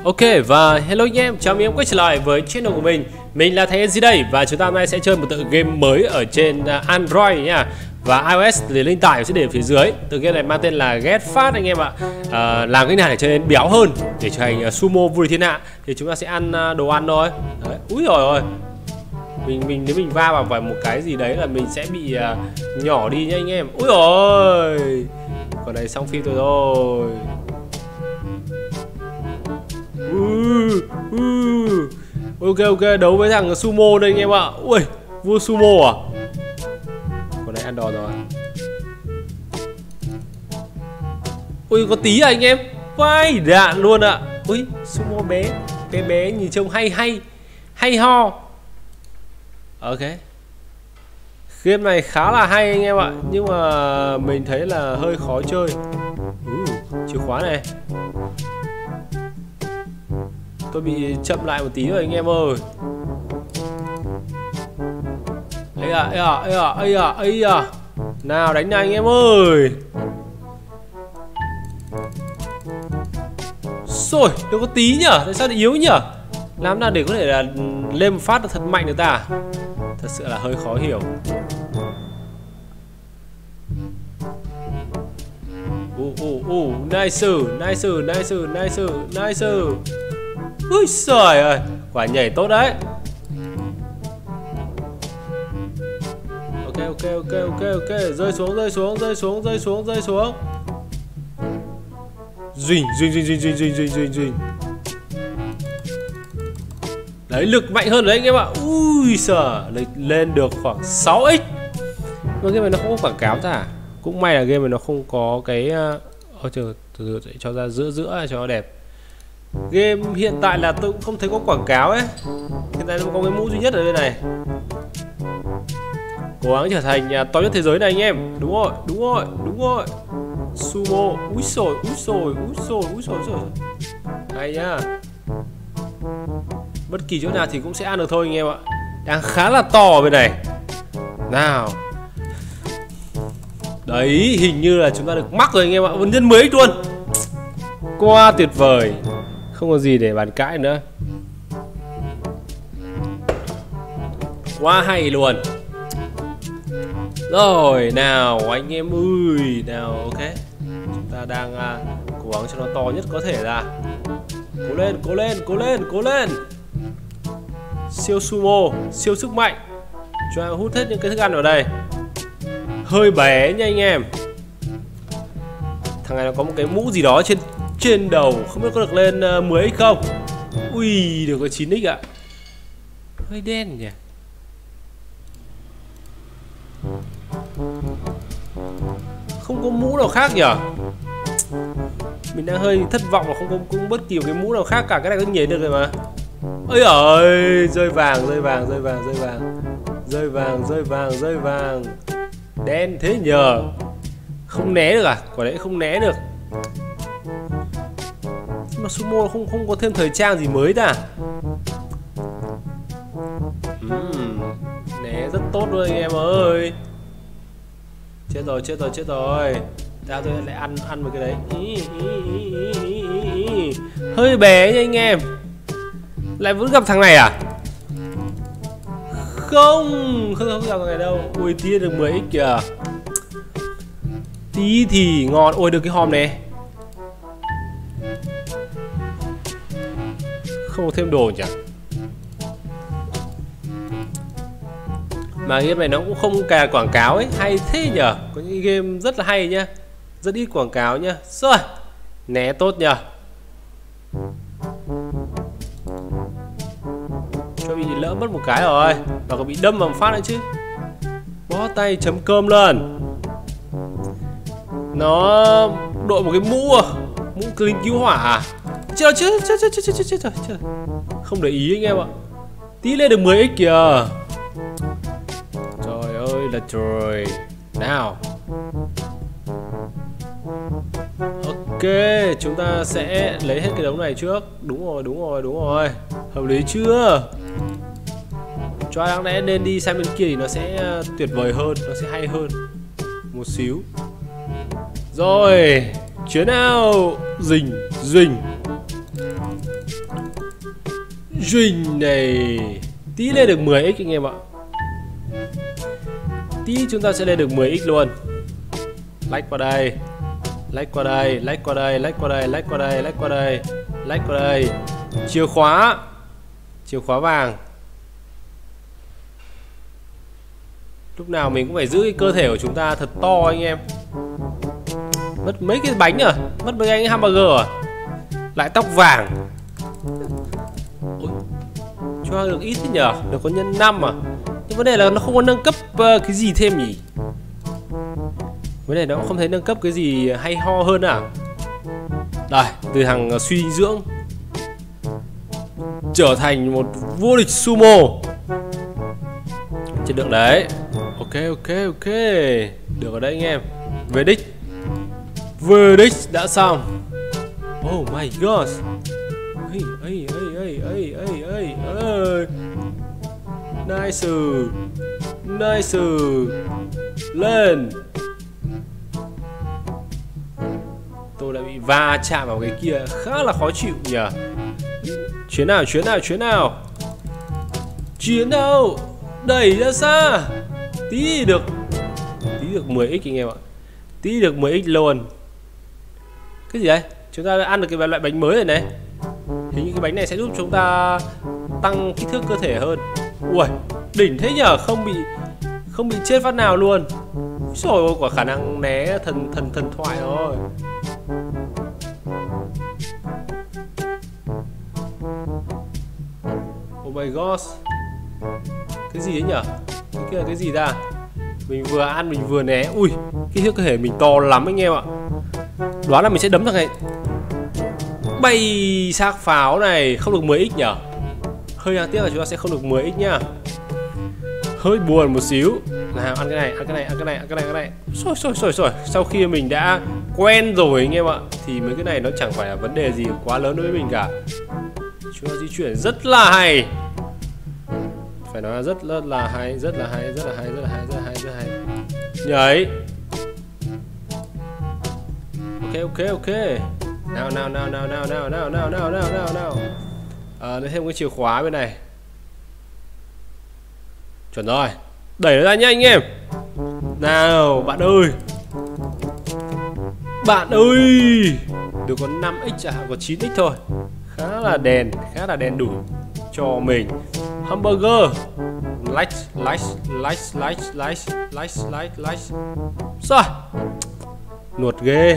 Ok và hello anh em, chào mừng em quay trở lại với channel của mình. Mình là Thái Di đây và chúng ta hôm nay sẽ chơi một tựa game mới ở trên Android nha. Và iOS thì link tải sẽ để phía dưới. Tựa game này mang tên là Get Fat anh em ạ. Làm cái này để trở nên béo hơn, để trở thành sumo vô địch thiên hạ. Thì chúng ta sẽ ăn đồ ăn thôi. Đấy. Úi rồi ôi. Nếu mình va vào một cái gì đấy là mình sẽ bị nhỏ đi nhá anh em. Úi rồi. Còn này xong phim rồi. Ok, đấu với thằng sumo đây anh em ạ. Ui, vua sumo à? Con này ăn đòn rồi. Ui, có tí à anh em? Vai đạn luôn ạ. Ui, sumo bé nhìn trông hay ho. Ok. Game này khá là hay anh em ạ, nhưng mà mình thấy là hơi khó chơi. Chìa khóa này. Tôi bị chậm lại một tí rồi anh em ơi. Ây à. Nào đánh này anh em ơi. Rồi, đâu có tí nhở. Tại sao lại yếu nhở? Làm nào để có thể là lên một phát được thật mạnh được ta? Thật sự là hơi khó hiểu. Nice. Úi giời ơi, quả nhảy tốt đấy. Ok. Rơi xuống. Duỳnh. Đấy, lực mạnh hơn đấy anh em ạ. Ui giời, lên được khoảng 6x. Nhưng game này nó không có quảng cáo ta. Cũng may là game này nó không có cái từ cho ra giữa cho nó đẹp. Game hiện tại là tôi cũng không thấy có quảng cáo ấy. Hiện tại nó có cái mũ duy nhất ở đây này. Cố gắng trở thành nhà to nhất thế giới này anh em. Đúng rồi. Sumo. Úi xồi. Hay nhá. Bất kỳ chỗ nào thì cũng sẽ ăn được thôi anh em ạ. Đang khá là to ở bên này. Nào. Đấy, hình như là chúng ta được mắc rồi anh em ạ. Vẫn nhân 10x luôn. Quá tuyệt vời. Không có gì để bàn cãi nữa. Quá hay luôn. Rồi, nào anh em ơi. Nào, ok. Chúng ta đang cố gắng cho nó to nhất có thể ra. Cố lên. Siêu sumo, siêu sức mạnh. Cho em hút hết những cái thức ăn vào đây. Hơi bé nha anh em. Thằng này nó có một cái mũ gì đó trên đầu. Không biết có được lên 10x không. Ui, được có 9x ạ. Hơi đen nhỉ. Không có mũ nào khác nhỉ. Mình đang hơi thất vọng là không có bất kỳ một cái mũ nào khác cả. Cái này có nhảy được rồi mà. Ôi ơi, rơi vàng. Đen thế nhờ. Không né được à? Quả đấy không né được. Nhưng mà sumo không có thêm thời trang gì mới ta. Né rất tốt luôn anh em ơi. Chết rồi. Tao tôi lại ăn một cái đấy. Hơi bé nha anh em. Lại vẫn gặp thằng này à? Không gặp thằng này đâu. Ui, tí được 10x kìa. Tí thì ngon. Ôi, được cái hòm này. Không có thêm đồ nhỉ. Mà game này nó cũng không cà quảng cáo ấy. Hay thế nhở. Có những game rất là hay nhá. Rất ít quảng cáo nhá. Rồi, né tốt nhờ. Cho bị lỡ mất một cái rồi. Và còn bị đâm vào một phát nữa chứ. Bó tay chấm cơm lên. Nó đội một cái mũ à. Mũ lính cứu hỏa à. Chết. Không để ý anh em ạ. Tí lên được 10x kìa. Trời ơi là trời. Nào. Ok, chúng ta sẽ lấy hết cái đống này trước. Đúng rồi. Hợp lý chưa? Cho đáng lẽ nên đi sang bên kia thì nó sẽ tuyệt vời hơn. Nó sẽ hay hơn một xíu. Rồi, chuyến nào. Rình Duynh này. Tí lên được 10x anh em ạ. Tí chúng ta sẽ lên được 10x luôn. Lách qua đây. Lách qua đây, lách qua đây, lách qua đây, lách qua đây, lách qua đây, lách qua đây. Chìa khóa. Chìa khóa vàng. Lúc nào mình cũng phải giữ cái cơ thể của chúng ta thật to anh em. Mất mấy cái bánh à? Mất mấy cái hamburger à? Lại tóc vàng. Ôi, cho được ít thế nhở? Được có nhân 5 à? Nhưng vấn đề là nó không có nâng cấp cái gì thêm nhỉ? Vấn đề nó cũng không thấy nâng cấp cái gì hay ho hơn à? Đây, từ hàng suy dinh dưỡng trở thành một vô địch sumo. Chất lượng đấy. Ok. Được ở đây anh em. Về đích. Về đích đã xong. Oh my god. Ây. Nice. Lên. Tôi đã bị va chạm vào cái kia khá là khó chịu nhỉ. Chuyến nào. Đẩy ra xa. Tí được 10x anh em ạ. Tí được 10x luôn. Cái gì đây? Chúng ta đã ăn được cái loại bánh mới rồi này. Hình như cái bánh này sẽ giúp chúng ta tăng kích thước cơ thể hơn. Ui, đỉnh thế nhở, không bị chết phát nào luôn. Rồi quả khả năng né thần thoại rồi. Oh my god. Cái gì đấy nhở? Cái kia là cái gì ta? Mình vừa ăn mình vừa né. Ui, kích thước cơ thể mình to lắm anh em ạ. Đoán là mình sẽ đấm thằng này. Bay xác pháo này. Không được 10x nhở. Hơi đáng tiếc là chúng ta sẽ không được 10x nhá. Hơi buồn một xíu. Nào, ăn cái này. Rồi. Sau khi mình đã quen rồi anh em ạ, thì mấy cái này nó chẳng phải là vấn đề gì quá lớn đối với mình cả. Chúng ta di chuyển rất là hay. Phải nói là rất là hay. Nhảy. Ok. Nào. Lấy thêm cái chìa khóa bên này. Chuẩn rồi. Đẩy nó ra nhá anh em. Nào, bạn ơi. Được có 5x à, có 9x thôi. Khá là đèn đủ cho mình. Hamburger. Like. Rồi. Nuột ghê.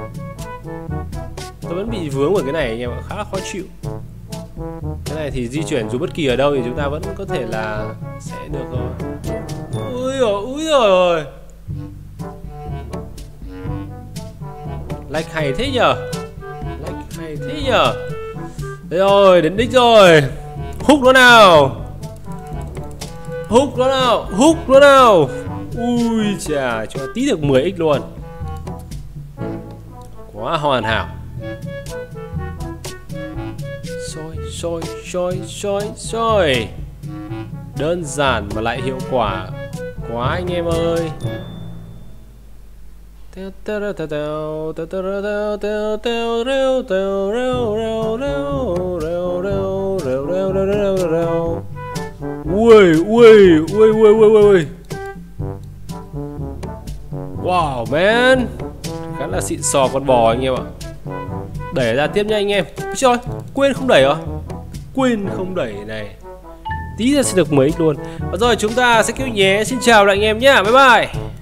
Tôi vẫn bị vướng vào cái này anh em ạ, khá là khó chịu. Cái này thì di chuyển dù bất kỳ ở đâu thì chúng ta vẫn có thể là sẽ được rồi. Úi rồi. Like hay thế nhở. Đấy rồi, đến đích rồi. Húc nó nào. Ui chà, cho tí được 10x luôn. Quá hoàn hảo. Soi. Đơn giản mà lại hiệu quả quá anh em ơi. Ui. Wow man. Khá là xịn sò con bò anh em ạ. Đẩy ra tiếp nha anh em. Trời, quên không đẩy này. Tí ra sẽ được 10x luôn. Và rồi chúng ta sẽ kêu nhé. Xin chào lại anh em nhé. Bye bye.